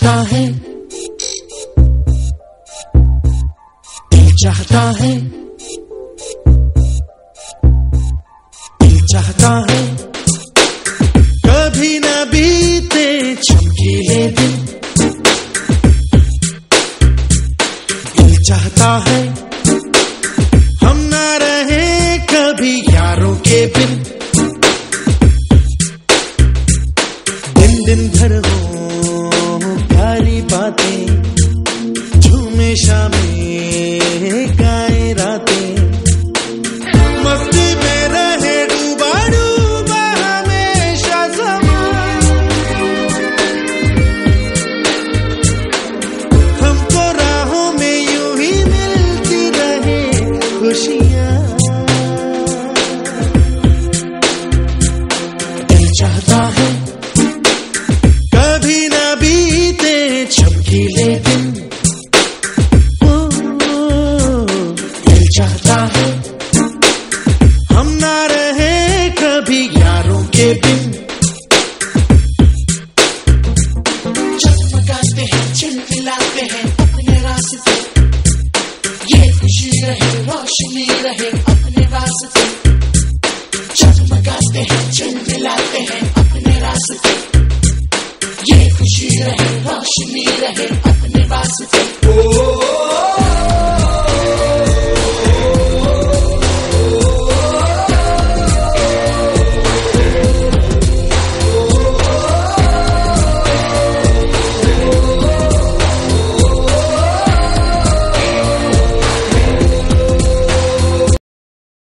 चाहता है, दिल चाहता है, दिल चाहता है, कभी न बीते चमकीले दिन। दिल चाहता है हम ना रहे कभी यारों के बिन। दिन दिन भर हो प्यारी बातें, झूमे शामें गाए रातें, मस्ती में रहे डूबा डूबा हमेशा समा। हमको राहों में यूं ही मिलती रहे खुशियाँ। दिल चाहता है कभी न बीते चमकीले दिन। दिल चाहता है हम ना रहे कभी यारों के बिन। चमकाते हैं चिलमिलाते हैं अपने रास्ते, ये खुशी रहे रोशनी रहे अपने रास्ते। चमकाते हैं चिलमिलाते हैं अपने रास्ते, ये खुशी रहे रोशनी रहे अपने वास्ते।